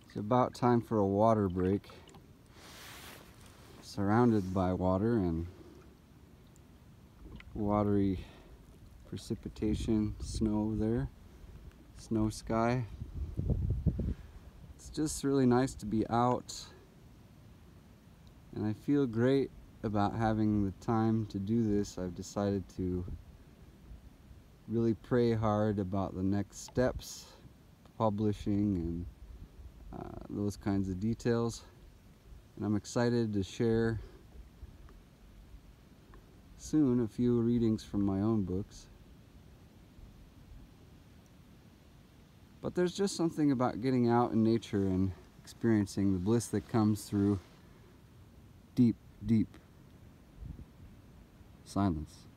It's about time for a water break. Surrounded by water and watery precipitation, snow there, snow sky. It's just really nice to be out, and I feel great about having the time to do this. I've decided to really pray hard about the next steps, publishing and those kinds of details, and I'm excited to share soon a few readings from my own books. But there's just something about getting out in nature and experiencing the bliss that comes through deep, deep silence.